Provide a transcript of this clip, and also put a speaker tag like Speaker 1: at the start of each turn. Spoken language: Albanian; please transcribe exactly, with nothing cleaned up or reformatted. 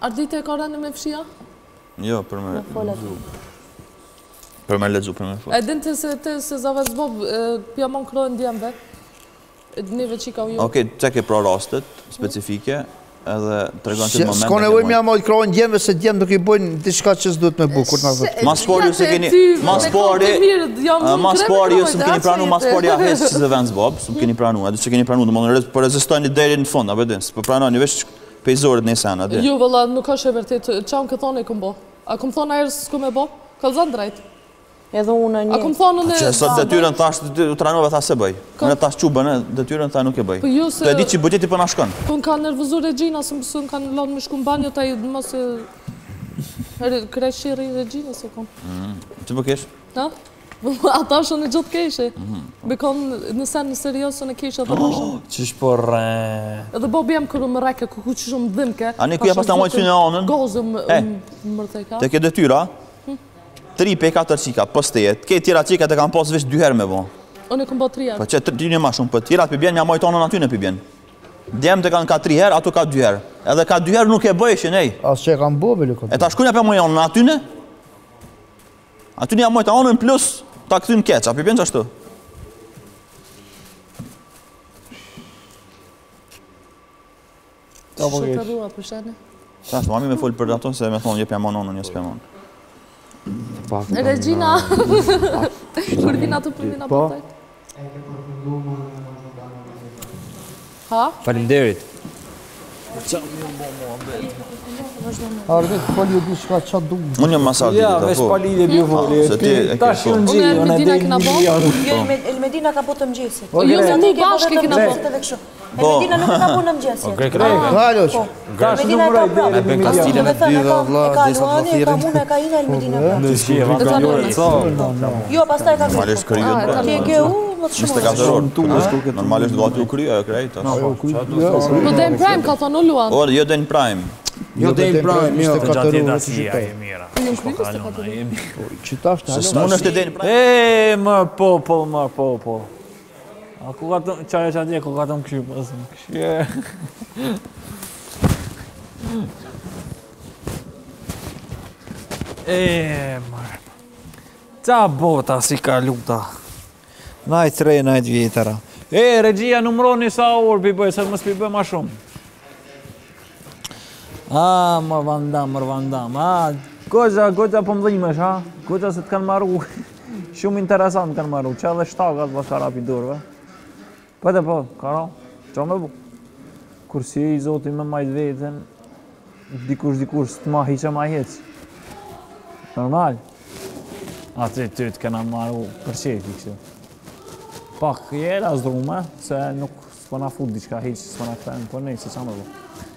Speaker 1: Ardite e ka rënë me fshia?
Speaker 2: Jo, për me lexu. Për me lexu, për me fol.
Speaker 1: E din të se të se Zavaz Bob pja mon krojnë djemve? Nive që ka u ju?
Speaker 2: Okej, që ke pra rastet specifike, edhe të regon që të moment...
Speaker 3: S'ka nevoj mja mojtë krojnë djemve, se djemë nuk i bojnë diçka që s'duhet me bu, kur nga vëtë.
Speaker 2: Mas pari ju se keni... Mas pari... Mas pari ju se më keni pranu, mas pari ja hesë që se Zavaz Bob, se më keni pranu, edhe që keni pranu, dhe më për rezistojnë deri në fund, apë din, për pranoni veç pejzorit në sen, adhe.
Speaker 1: Ju, vëlla, nuk është e vërtet, qa më këtë thonë e këmë bo? A këmë thonë ajerë s'ku me bo? Kalzan drejt.
Speaker 4: Edhe unë një.
Speaker 1: A këmë thonë në...
Speaker 2: Që sot detyrën tash, u tranove tha se bëj. Në tash qubën, detyrën tha nuk e bëj. Të e di që budjeti për na shkon.
Speaker 1: Po në ka nervëzu Regjina, së mësë në kanë lanë me shku në banjo, ta i mos e... Kreshiri Regjina, se kom.
Speaker 2: Që për kesh?
Speaker 1: Ha? Ata shë në gjithë keshe. Bekon në sen në seriosën e keshe dhe mëshëm.
Speaker 5: Qish por...
Speaker 1: Edhe Bob jem kërë më reke, ku që shumë dhimke.
Speaker 2: Ani ku ja pas të mojtë sy në anën?
Speaker 1: Gozë më mërteka.
Speaker 2: Te ke detyra, tri pe katër qika, pës të jetë, ke tjera qika të kam pas veç dy herë me bo.
Speaker 1: Unë e kom bo tri herë.
Speaker 2: Po që ty një ma shumë, për tjera të përbjen, mja mojtë anën aty në përbjen. Djemë të kanë ka tri herë, ato ka dy herë. Edhe ka dy herë nuk e bëjshin, ej.
Speaker 3: Asë që e kam bo, beli këtë.
Speaker 2: E ta shkunja për mojtë anën aty në? Aty një mojtë anën plus ta këty në keq, a përbjen që ashtu?
Speaker 1: Shëtërua për shene.
Speaker 2: Ta shtë, mami me folë për ato, se me thonë jep jam anën, një s'pe monë.
Speaker 1: Regjina, kur vina të për vina për tajt? Ha?
Speaker 5: Falimderit.
Speaker 3: Arde, të fali e di shka qa du.
Speaker 2: Unë jam masat
Speaker 5: Ja, veç pali dhe bjo foli. Ta shumë
Speaker 1: Unë
Speaker 5: gjithë,
Speaker 1: e
Speaker 5: unë e
Speaker 1: Medina
Speaker 5: dhe
Speaker 1: kina bo?
Speaker 4: Jo, Elmedina ka po të mëgjesit.
Speaker 1: Jo, se mu bashke kina bo.
Speaker 4: Elmedina nuk ka po në mëgjesit.
Speaker 3: Galoq.
Speaker 4: Elmedina e ka prapë. E me thënë, e ka Luani, e ka mune, e ka ina Elmedina prapë. Jo, pas ta e ka
Speaker 2: Normalisht kërë
Speaker 4: Ti e ke u, më të
Speaker 2: njëzet e katër orë. Normalisht gati u kryo, e krejt.
Speaker 1: Po Dane Prime ka thonë u luan.
Speaker 2: O, jo Dane Prime.
Speaker 5: Jo Dane Prime, jo.
Speaker 3: Të gjatë jetë asia
Speaker 5: e mira.
Speaker 3: Qitash të
Speaker 2: Se s'mon është e Dane Prime.
Speaker 5: E, më po, po, më po, po. A ku ka të, qare që atje, ku ka të më këshy, pas më këshy. E, mërë. Qa bota si ka luta. Najt tre, najt vjetëra. E, regjia numroni sa orë pi bëj, se mës pi bëj ma shumë. A, mërë vandam, mërë vandam. A, goqa, goqa po më dhimesh, ha? Goqa se të kanë marru. Shumë interesant kanë marru. Që edhe shtakat pas ka rapi durve. Pëte po, karo, qa me bu? Kur si e i zotin me majt vetën, dikush dikush s'të ma hiqa ma hec. Normal. A të ty të kena marru për qefi kështu. Pak, jera zdrume, se nuk s'po na fut diqka hiq, s'po na këtajnë, po nej, se qa me bu?